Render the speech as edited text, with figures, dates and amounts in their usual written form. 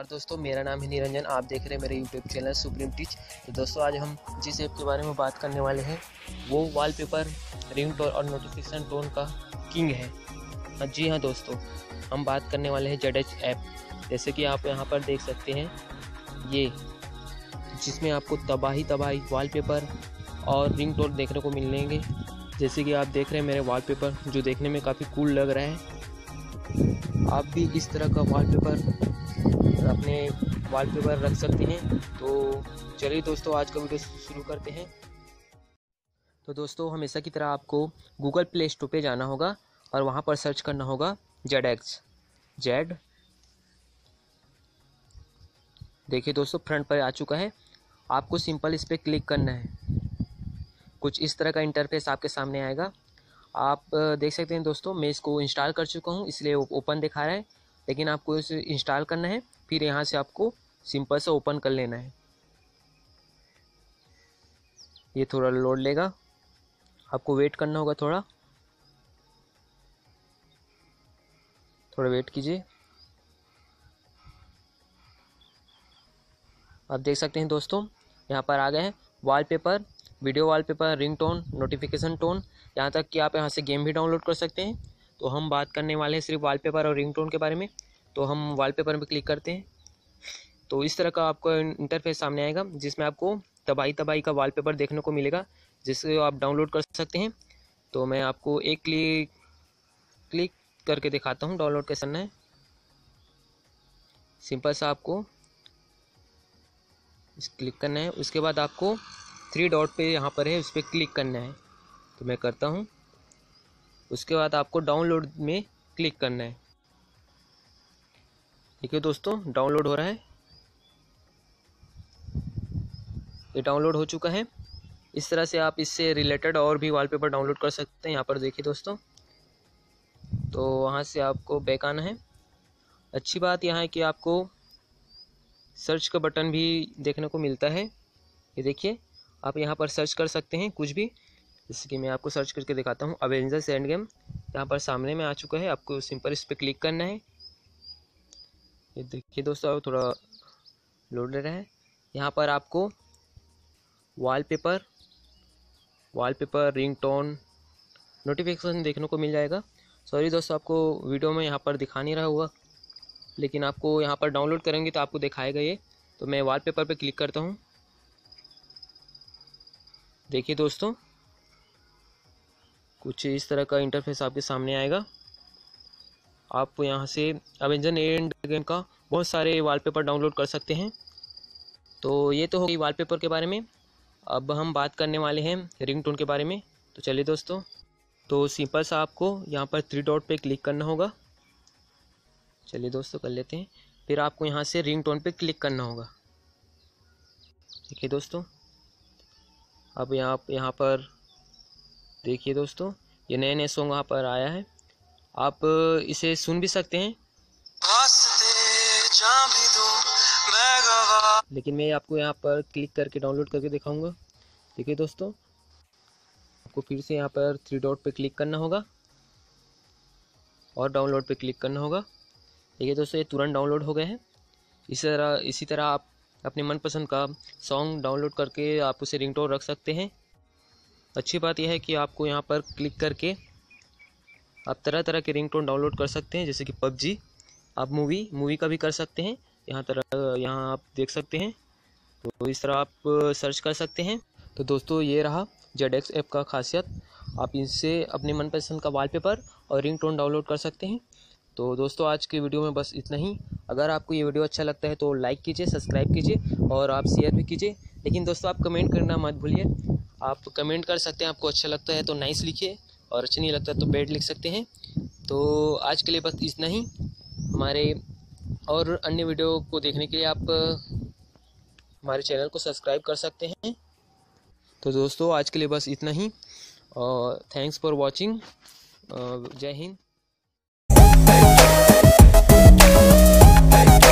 नमस्कार दोस्तों, मेरा नाम है निरंजन। आप देख रहे हैं मेरे यूट्यूब चैनल सुप्रीम टीच। तो दोस्तों आज हम जिस ऐप के बारे में बात करने वाले हैं वो वॉलपेपर, रिंगटोन और नोटिफिकेशन टोन का किंग है। जी हाँ दोस्तों, हम बात करने वाले हैं ZH ऐप। जैसे कि आप यहाँ पर देख सकते हैं, ये जिसमें आपको तबाही वॉलपेपर और रिंगटोन देखने को मिलेंगे। जैसे कि आप देख रहे हैं मेरे वॉलपेपर, जो देखने में काफ़ी कूल लग रहा है। आप भी इस तरह का वॉलपेपर अपने वॉलपेपर रख सकते हैं। तो चलिए दोस्तों, आज का वीडियो शुरू करते हैं। तो दोस्तों, हमेशा की तरह आपको गूगल प्ले स्टोर पे जाना होगा और वहाँ पर सर्च करना होगा ZX। देखिए दोस्तों, फ्रंट पर आ चुका है। आपको सिंपल इस पर क्लिक करना है। कुछ इस तरह का इंटरफेस आपके सामने आएगा। आप देख सकते हैं दोस्तों, मैं इसको इंस्टॉल कर चुका हूँ, इसलिए ओपन दिखा रहा है। लेकिन आपको इसे इंस्टॉल करना है, फिर यहाँ से आपको सिंपल से ओपन कर लेना है। ये थोड़ा लोड लेगा, आपको वेट करना होगा। थोड़ा वेट कीजिए। आप देख सकते हैं दोस्तों, यहाँ पर आ गए हैं wallpaper, video wallpaper, ringtone, notification tone. यहाँ तक कि आप यहाँ से गेम भी डाउनलोड कर सकते हैं। तो हम बात करने वाले हैं सिर्फ वॉलपेपर और रिंगटोन के बारे में। तो हम वॉलपेपर में क्लिक करते हैं। तो इस तरह का आपको इंटरफेस सामने आएगा, जिसमें आपको तबाही का वॉलपेपर देखने को मिलेगा, जिसे आप डाउनलोड कर सकते हैं। तो मैं आपको एक क्लिक करके दिखाता हूँ डाउनलोड कैसे करना है। सिंपल सा आपको क्लिक करना है। उसके बाद आपको 3 डॉट पे यहाँ पर है, उस पर क्लिक करना है। तो मैं करता हूँ। उसके बाद आपको डाउनलोड में क्लिक करना है। ठीक है दोस्तों, डाउनलोड हो रहा है। ये डाउनलोड हो चुका है। इस तरह से आप इससे रिलेटेड और भी वॉलपेपर डाउनलोड कर सकते हैं। यहाँ पर देखिए दोस्तों, तो वहाँ से आपको बैक आना है। अच्छी बात यहाँ है कि आपको सर्च का बटन भी देखने को मिलता है। ये देखिए, आप यहाँ पर सर्च कर सकते हैं कुछ भी। जैसे कि मैं आपको सर्च करके दिखाता हूँ, अवेंजर्स एंड गेम यहाँ पर सामने में आ चुका है। आपको सिंपल इस पर क्लिक करना है। ये देखिए दोस्तों, थोड़ा लोड ले रहा है। यहाँ पर आपको वॉलपेपर, रिंगटोन, नोटिफिकेशन देखने को मिल जाएगा। सॉरी दोस्तों, आपको वीडियो में यहाँ पर दिखा नहीं रहा होगा, लेकिन आपको यहाँ पर डाउनलोड करेंगे तो आपको दिखाएगा ये। तो मैं वॉलपेपर पे क्लिक करता हूँ। देखिए दोस्तों, कुछ इस तरह का इंटरफेस आपके सामने आएगा। आप यहाँ से अवेंजर एंड गेम का बहुत सारे वॉलपेपर डाउनलोड कर सकते हैं। तो ये तो होगी वॉलपेपर के बारे में। अब हम बात करने वाले हैं रिंगटोन के बारे में। तो चलिए दोस्तों, तो सिंपल सा आपको यहाँ पर 3 डॉट पे क्लिक करना होगा। चलिए दोस्तों, कर लेते हैं। फिर आपको यहाँ से रिंगटोन पे क्लिक करना होगा। देखिए दोस्तों, अब यहाँ पर देखिए दोस्तों, ये नए सॉन्ग यहाँ पर आया है। आप इसे सुन भी सकते हैं, लेकिन मैं आपको यहाँ पर क्लिक करके डाउनलोड करके दिखाऊंगा। देखिए दोस्तों, आपको फिर से यहाँ पर 3 डॉट पे क्लिक करना होगा और डाउनलोड पे क्लिक करना होगा। देखिए दोस्तों, ये तुरंत डाउनलोड हो गए हैं। इसी तरह आप अपने मनपसंद का सॉन्ग डाउनलोड करके आप उसे रिंगटोन रख सकते हैं। अच्छी बात यह है कि आपको यहाँ पर क्लिक करके आप तरह तरह के रिंगटोन डाउनलोड कर सकते हैं। जैसे कि PUBG, आप मूवी का भी कर सकते हैं। यहाँ आप देख सकते हैं। तो इस तरह आप सर्च कर सकते हैं। तो दोस्तों, ये रहा ZX ऐप का खासियत। आप इससे अपने मनपसंद का वॉलपेपर और रिंगटोन डाउनलोड कर सकते हैं। तो दोस्तों, आज की वीडियो में बस इतना ही। अगर आपको ये वीडियो अच्छा लगता है तो लाइक कीजिए, सब्सक्राइब कीजिए और आप शेयर भी कीजिए। लेकिन दोस्तों, आप कमेंट करना मत भूलिए। आप कमेंट कर सकते हैं। आपको अच्छा लगता है तो नाइस लिखिए, और अच्छा नहीं लगता तो बैड लिख सकते हैं। तो आज के लिए बस इतना ही। हमारे और अन्य वीडियो को देखने के लिए आप हमारे चैनल को सब्सक्राइब कर सकते हैं। तो दोस्तों, आज के लिए बस इतना ही, और थैंक्स फॉर वॉचिंग। जय हिंद।